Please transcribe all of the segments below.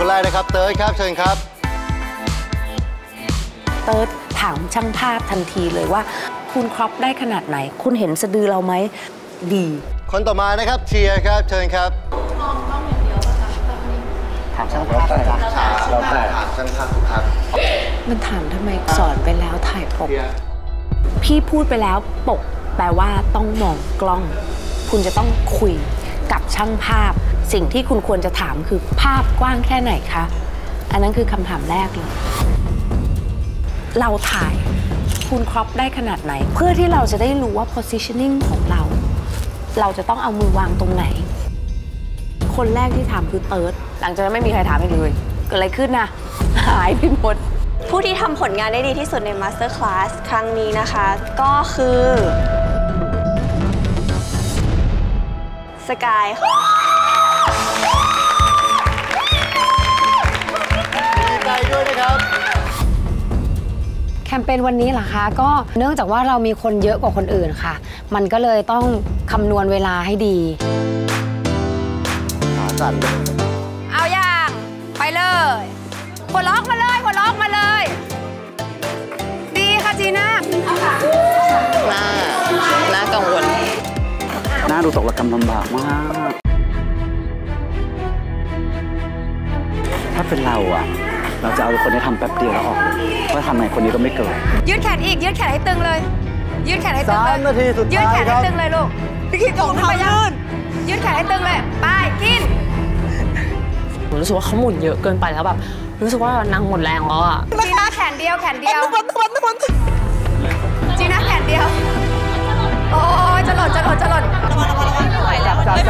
คนแรกนะครับเติร์ดครับเชิญครับเติร์ดถามช่างภาพทันทีเลยว่าคุณครอปได้ขนาดไหนคุณเห็นสะดือเราไหมดีคนต่อมานะครับเชียร์ครับเชิญครับถามช่างภาพครับเราแต่ถามช่างภาพครับมันถามทำไมสอนไปแล้วถ่ายปกพี่พูดไปแล้วปกแปลว่าต้องมองกล้องคุณจะต้องคุยกับช่างภาพสิ่งที่คุณควรจะถามคือภาพกว้างแค่ไหนคะอันนั้นคือคำถามแรกเลยเราถ่ายคุณครอปได้ขนาดไหนเพื่อที่เราจะได้รู้ว่า positioning ของเราจะต้องเอามือวางตรงไหนคนแรกที่ถามคือเติร์ดหลังจากนั้นไม่มีใครถามอีกเลยเกิดอะไรขึ้นนะหายไปหมดผู้ที่ทำผลงานได้ดีที่สุดใน Master Class ครั้งนี้นะคะก็คือสกายดีใจด้วยนะครับแคมเปญวันนี้เหรอคะก็เนื่องจากว่าเรามีคนเยอะกว่าคนอื่นค่ะมันก็เลยต้องคำนวณเวลาให้ดีขาสั่นเอาอย่างไปเลยหัวล็อกมาเลยหัวล็อกมาเลยดีค่ะจีน่าน่ากังวลน่าดูตกระกำลำบากมากถ้าเป็นเราอะเราจะเอาคนที่ทำแป๊บเดียวแล้วออกเพราะทำไงคนนี้ก็ไม่เกิดยืดแขนอีกยืดแขนให้ตึงเลยยืดแขนให้ตึงเลย 3 นาทีสุดท้ายยืดแขนให้ตึงเลยลูกพี่คิดของเขาลื่นยืดแขนให้ตึงเลยไปกินผมรู้สึกว่าเขาหมุนเยอะเกินไปแล้วแบบรู้สึกว่านางหมดแรงแล้วอ่ะจีน่าแขนเดียวจีน่าแขนเดียวโอ้ยจะหล่นจับไว้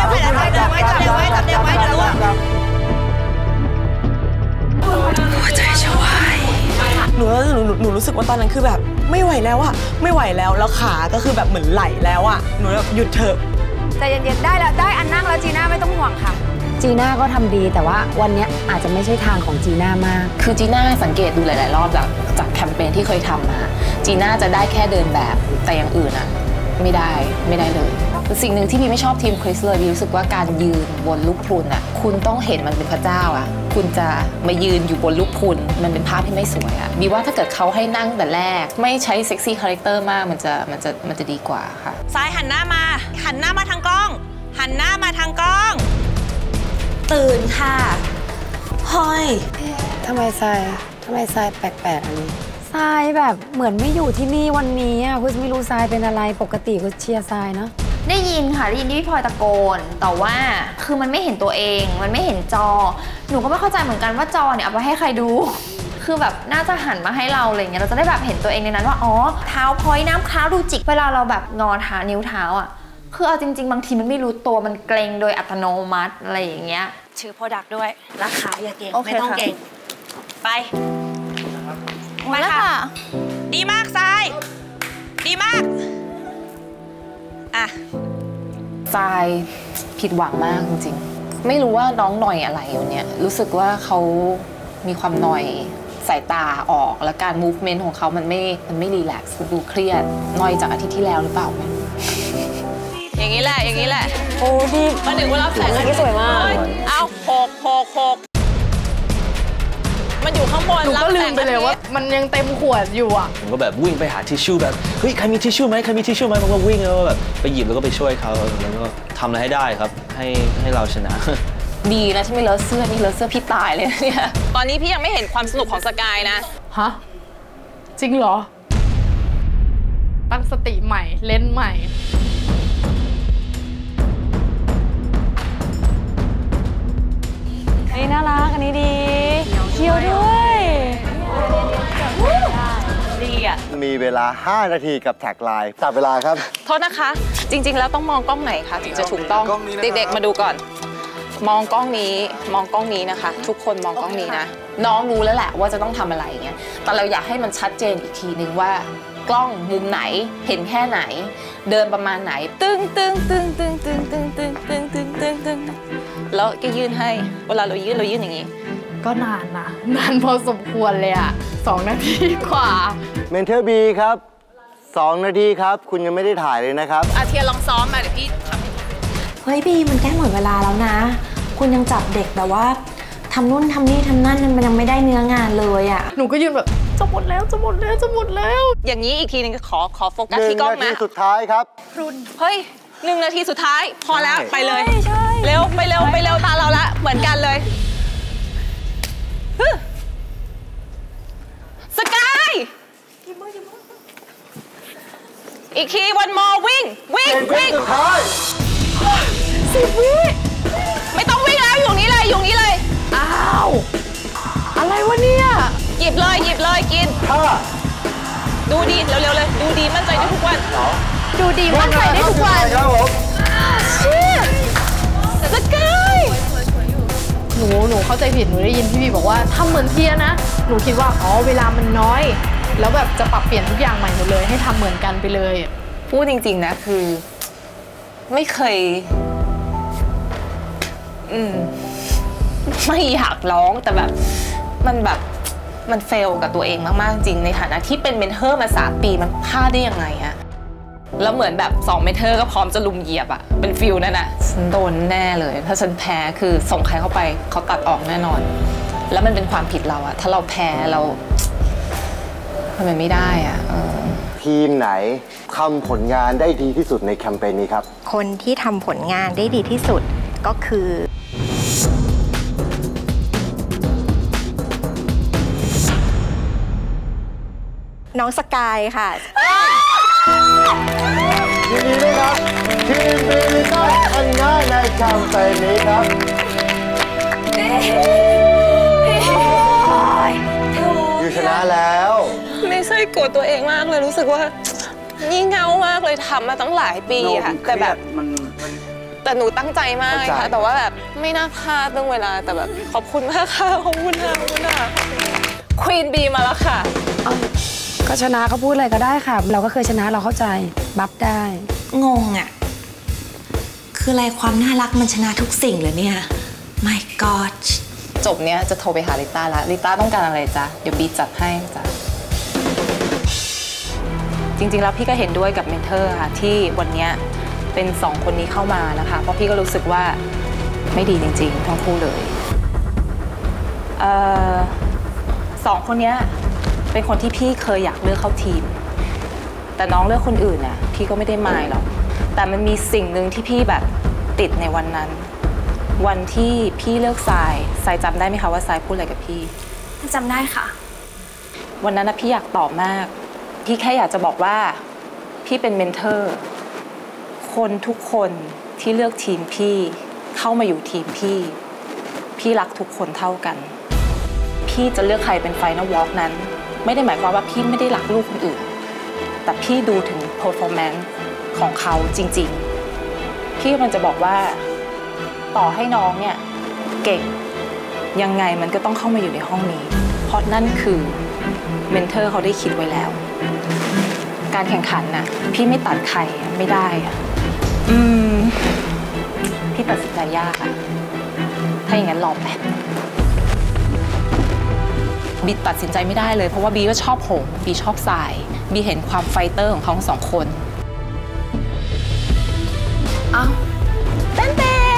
หัวใจจะวายหนูรู้สึกว่าตอนนั้นคือแบบไม่ไหวแล้วอะไม่ไหวแล้วขาก็คือแบบเหมือนไหลแล้วอะหนูแบบหยุดเถอะใจเย็นๆได้แล้วได้อันนั่งแล้วจีน่าไม่ต้องห่วงค่ะจีน่าก็ทำดีแต่ว่าวันนี้อาจจะไม่ใช่ทางของจีน่ามากคือจีน่าสังเกตดูหลายๆรอบจากแคมเปญที่เคยทำมาจีน่าจะได้แค่เดินแบบแต่อย่างอื่นอะไม่ได้เลยสิ่งหนึ่งที่พี่ไม่ชอบทีมคริสเลยพี่รู้สึกว่าการยืนบนลูกพรุนอะคุณต้องเห็นมันเป็นพระเจ้าอะคุณจะมายืนอยู่บนลูกพรุนมันเป็นภาพที่ไม่สวยอะบีว่าถ้าเกิดเขาให้นั่งแต่แรกไม่ใช้เซ็กซี่คาแรคเตอร์มากมันจะดีกว่าค่ะซ้ายหันหน้ามาทางกล้องหันหน้ามาทางกล้องตื่นค่ะเฮ้ยทำไมทรายแปลกๆอันนี้ทรายแบบเหมือนไม่อยู่ที่นี่วันนี้อ่ะคุณไม่รู้ทรายเป็นอะไรปกติคุณเชียร์ทรายเนาะได้ยินค่ะได้ยินที่พี่พลอยตะโกนแต่ว่าคือมันไม่เห็นตัวเองมันไม่เห็นจอหนูก็ไม่เข้าใจเหมือนกันว่าจอเนี่ยเอาไปให้ใครดูคือแบบน่าจะหันมาให้เราอะไรเงี้ยเราจะได้แบบเห็นตัวเองในนั้นว่าอ๋อเท้าพลอยน้ำค้าดูจิกเวลาเราแบบงอเท้านิ้วเท้าอ่ะคือเอาจริงๆบางทีมันไม่รู้ตัวมันเกรงโดยอัตโนมัติอะไรอย่างเงี้ยชื่อโปรดักต์ด้วยราคาอย่าเก่งไม่ต้องเก่งไปค่ะดีมากทรายดีมากอ่ะทรายผิดหวังมากจริงๆไม่รู้ว่าน้องหน่อยอะไรอยู่เนี่ยรู้สึกว่าเขามีความหน่อยสายตาออกแล้วการ movement ของเขามันไม่รีแลกซ์ดูเครียดหน่อยจากอาทิตย์ที่แล้วหรือเปล่าอย่างนี้แหละโอ้ดีมาถึงเวลาแสงที่สวยมากเอา6มันอยู่ข้างบนหนูก็ลืมไปเลยว่ามันยังเต็มขวดอยู่อ่ะผมก็แบบวิ่งไปหาทิชชู่แบบเฮ้ยใครมีทิชชู่ไหมผมก็วิ่งแล้วแบบไปหยิบแล้วก็ไปช่วยเขาแล้วก็ทำอะไรให้ได้ครับให้เราชนะดีนะที่ไม่เลอะเสื้อนี่เลอะเสื้อพี่ตายเลยเนี่ยตอนนี้พี่ยังไม่เห็นความสนุกของสกายนะฮะจริงเหรอตั้งสติใหม่เล่นใหม่น่ารักอันนี้ดีเคี้ยวด้วยดีอ่ะมีเวลา5 นาทีกับแท็กไลน์จับเวลาครับโทษนะคะจริงๆแล้วต้องมองกล้องไหนคะถึงจะถูกต้องเด็กๆมาดูก่อนมองกล้องนี้นะคะทุกคนมองกล้องนี้นะน้องรู้แล้วแหละว่าจะต้องทำอะไรอย่างเงี้ยแต่เราอยากให้มันชัดเจนอีกทีนึงว่ากล้องมุมไหนเห็นแค่ไหนเดินประมาณไหนตึ้งแล้วก็ยื่นให้เวลาเรายื่นอย่างนี้ก็นานนะนานพอสมควรเลยอ่ะ2 นาทีกว่าเมนเทอร์บีครับ2 นาทีครับคุณยังไม่ได้ถ่ายเลยนะครับเทียนลองซ้อมมาเดี๋ยวพี่ทำให้เฮ้ยบีมันใกล้หมดเวลาแล้วนะคุณยังจับเด็กแบบว่าทำนู่นทำนี่ทำนั่นมันยังไม่ได้เนื้องานเลยอ่ะหนูก็ยืนแบบจะหมดแล้วจะหมดแล้วจะหมดแล้วอย่างนี้อีกทีนึงขอโฟกัสที่กล้อง 1 นานะทีสุดท้ายครับเฮ้ย1 นาทีสุดท้ายพอแล้วไปเลยเร็วไปเร็วไปเร็วตาเราละเหมือนกันเลยสกายอีกทีวันมอวิ่งสุดท้าย 10 วิไม่ต้องวิ่งแล้วอยู่นี้เลยอ้าวอะไรวะเนี่ยหยิบเลยกิน ดูดีเร็วๆเลยดูดีมั่นใจในทุกวันดูดีมั่นใจได้ทุกวันครับผมสกายหนูเข้าใจผิดหนูได้ยินพี่บีบอกว่าทำเหมือนเทียนะหนูคิดว่าอ๋อเวลามันน้อย แล้วแบบจะปรับเปลี่ยนทุกอย่างใหม่หมดเลยให้ทำเหมือนกันไปเลยพูดจริงๆนะคือไม่เคยไม่อยากร้องแต่แบบมันเฟลกับตัวเองมากๆจริงในฐานะที่เป็นเมนเทอร์มา3 ปีมันพลาดได้ยังไงอะแล้วเหมือนแบบ2 เมนเทอร์ก็พร้อมจะลุมเหยียบอะเป็นฟิลนั่นอะฉันโดนแน่เลยถ้าฉันแพ้คือส่งใครเข้าไปเขาตัดออกแน่นอนแล้วมันเป็นความผิดเราอะถ้าเราแพ้เรามันไม่ได้อะทีมไหนทำผลงานได้ดีที่สุดในแคมเปญนี้ครับคนที่ทำผลงานได้ดีที่สุดก็คือน้องสกายค่ะยินดีด้วยครับทีมบีได้ชนะในแคมเปญนี้ครับอยู่ชนะแล้วไม่ใช่โกรธตัวเองมากเลยรู้สึกว่างี่เง่ามากเลยทำมาตั้งหลายปีค่ะแต่แบบแต่หนูตั้งใจมากค่ะแต่ว่าแบบไม่น่าพลาดเรื่องเวลาแต่แบบขอบคุณมากค่ะขอบคุณค่ะควีนบีมาแล้วค่ะก็ชนะเขาพูดอะไรก็ได้ค่ะ เราก็เคยชนะเราเข้าใจบัฟได้งงอ่ะคืออะไรความน่ารักมันชนะทุกสิ่งเลยเนี่ย My God จบเนี้ยจะโทรไปหาลิต้าละลิต้าต้องการอะไรจ๊ะเดี๋ยวบีจัดให้จ้ะจริงๆแล้วพี่ก็เห็นด้วยกับเมนเทอร์ค่ะที่วันนี้เป็น2 คนนี้เข้ามานะคะเพราะพี่ก็รู้สึกว่าไม่ดีจริงๆทั้งคู่เลย2 คนนี้เป็นคนที่พี่เคยอยากเลือกเข้าทีมแต่น้องเลือกคนอื่นน่ะพี่ก็ไม่ได้มายหรอกแต่มันมีสิ่งหนึ่งที่พี่แบบติดในวันนั้นวันที่พี่เลือกทรายจำได้ไหมคะว่าทรายพูดอะไรกับพี่จำได้ค่ะวันนั้นนะพี่อยากตอบมากพี่แค่อยากจะบอกว่าพี่เป็นเมนเทอร์คนทุกคนที่เลือกทีมพี่เข้ามาอยู่ทีมพี่รักทุกคนเท่ากันพี่จะเลือกใครเป็นไฟนอลวอล์กนั้นไม่ได้หมายความว่าพี่ไม่ได้รักลูกคนอื่นแต่พี่ดูถึง performance ของเขาจริงๆพี่มันจะบอกว่าต่อให้น้องเนี่ยเก่งยังไงมันก็ต้องเข้ามาอยู่ในห้องนี้เพราะนั่นคือเมนเทอร์เขาได้คิดไว้แล้วการแข่งขันน่ะพี่ไม่ตัดใครไม่ได้อะพี่ตัดสินใจยากอะถ้าอย่างนั้นรอแป๊บบีตัดสินใจไม่ได้เลยเพราะว่าบีก็ชอบหงบีชอบทรายบีเห็นความไฟเตอร์ของเขาทั้ง2 คนอ้าวเต้น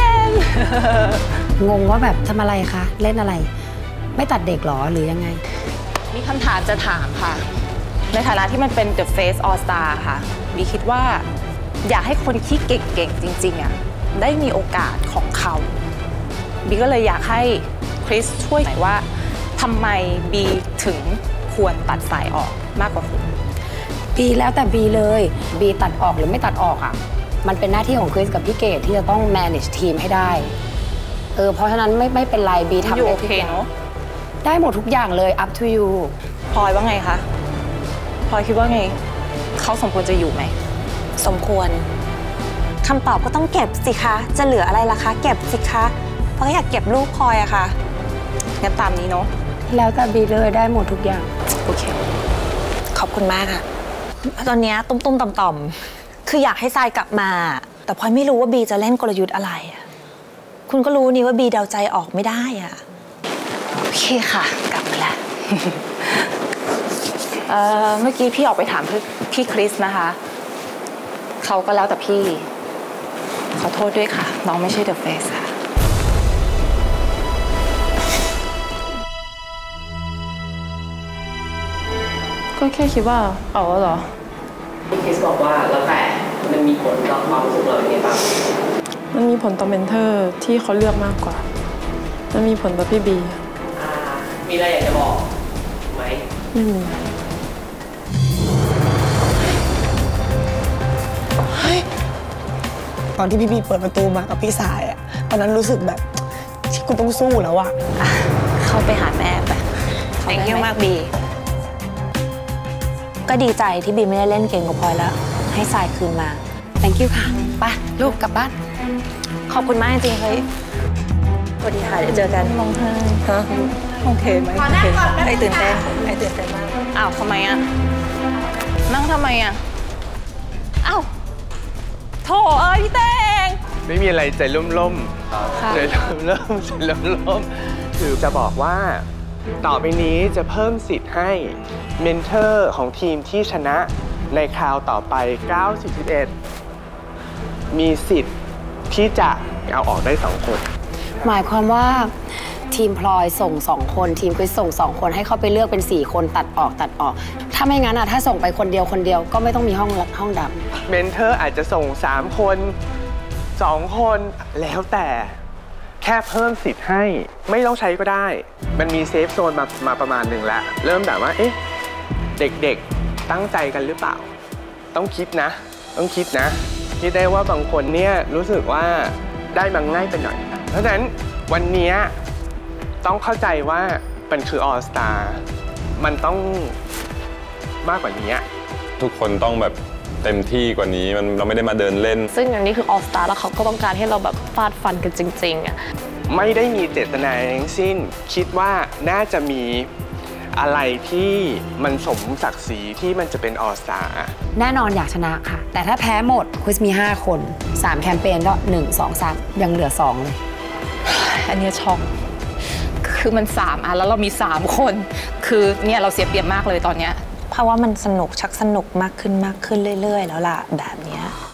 งงว่าแบบทำอะไรคะเล่นอะไรไม่ตัดเด็กหรอหรือยังไงมีคำถามจะถามค่ะในฐานะที่มันเป็น The Face All Star ค่ะบีคิดว่าอยากให้คนที่เก่งๆจริงๆอ่ะได้มีโอกาสของเขาบีก็เลยอยากให้คริสช่วยหน่อยว่าทำไมบีถึงควรตัดสายออกมากกว่าคุณบีแล้วแต่บีเลยบีตัดออกหรือไม่ตัดออกอ่ะมันเป็นหน้าที่ของคริสกับพี่เกดที่จะต้อง manage ทีมให้ได้เพราะฉะนั้นไม่เป็นไรบีทำได้ทุกอย่างได้หมดทุกอย่างเลย up to you พลอยว่าไงคะพลอยคิดว่าไงเขาสมควรจะอยู่ไหมสมควรคำตอบก็ต้องเก็บสิคะจะเหลืออะไรล่ะคะเก็บสิคะเพราะอยากเก็บลูกพลอยอะค่ะงั้นตามนี้เนาะแล้วแต่บีเลยได้หมดทุกอย่างโอเคขอบคุณมากค่ะตอนนี้ตุ้มๆต่อมๆคืออยากให้ทรายกลับมาแต่พลอยไม่รู้ว่าบีจะเล่นกลยุทธ์อะไรคุณก็รู้นี่ว่าบีเดาใจออกไม่ได้อะโอเคค่ะกลับมาแล้ว เมื่อกี้พี่ออกไปถามพี่คริสนะคะเขาก็แล้วแต่พี่ขอโทษด้วยค่ะน้องไม่ใช่ The Face ค่ะก็แค่คิดว่าเอาแล้วเหรอพี่คริสบอกว่าแล้วแต่มันมีผลต่อความรู้สึกเราอย่างไรบ้างมันมีผลต่อเมนเทอร์ที่เขาเลือกมากกว่ามันมีผลต่อพี่บีมีอะไรอยากจะบอกไหมไม่มีตอนที่พี่บีเปิดประตูมากับพี่สายอะตอนนั้นรู้สึกแบบที่กูต้องสู้แล้วอะเข้าไปหาแม่ไป thank you มากบีก็ดีใจที่บีไม่ได้เล่นเก่งกับพลอยแล้วให้ทรายคืนมา thank you ค่ะไปลูกกลับบ้านขอบคุณมากจริงๆเฮ้ยสวัสดีค่ะเดี๋ยวเจอกันร้องไห้ฮะโอเคไหมไอ้ตื่นเต้นมากอ้าวทำไมอะนั่งทำไมอะอ้าวโถพี่แตงไม่มีอะไรใจล่มๆใจล่มๆคือจะบอกว่าต่อไปนี้จะเพิ่มสิทธิ์ให้เมนเทอร์ของทีมที่ชนะในคราวต่อไป9-11มีสิทธิ์ที่จะเอาออกได้2 คนหมายความว่าทีมพลอยส่ง2 คนทีมคริสส่ง2 คนให้เขาไปเลือกเป็น4 คนตัดออกถ้าไม่งั้นถ้าส่งไปคนเดียวก็ไม่ต้องมีห้องดำเมนเทอร์อาจจะส่ง3 คน2 คนแล้วแต่แค่เพิ่มสิทธิ์ให้ไม่ต้องใช้ก็ได้มันมีเซฟโซนมาประมาณหนึ่งแล้วเริ่มแบบว่าเอ๊ะเด็กๆตั้งใจกันหรือเปล่าต้องคิดนะคิดได้ว่าบางคนเนี่ยรู้สึกว่าได้มาง่ายไปหน่อยเพราะฉะนั้นวันนี้ต้องเข้าใจว่ามันคือออลสตาร์มันต้องมากกว่านี้ทุกคนต้องแบบเต็มที่กว่านี้เราไม่ได้มาเดินเล่นซึ่งอันนี้คือออลสตาร์แล้วเขาก็ต้องการให้เราแบบฟาดฟันกันจริงๆไม่ได้มีเจตนาทั้งสิ้นคิดว่าน่าจะมีอะไรที่มันสมศักดิ์ศรีที่มันจะเป็นออลสตาร์แน่นอนอยากชนะค่ะแต่ถ้าแพ้หมดคริสมี5 คน3 แคมเปญก็1 2 3ยังเหลือ2เลยอันนี้ช็อกคือมัน3แล้วเรามี3 คนคือเนี่ยเราเสียเปรียบมากเลยตอนเนี้ยเพราะว่ามันชักสนุกมากขึ้นเรื่อยๆแล้วล่ะแบบเนี้ย